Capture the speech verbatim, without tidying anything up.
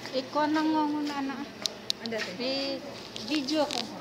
Ikaw nang ngungunan na. Ano dati? May video ko.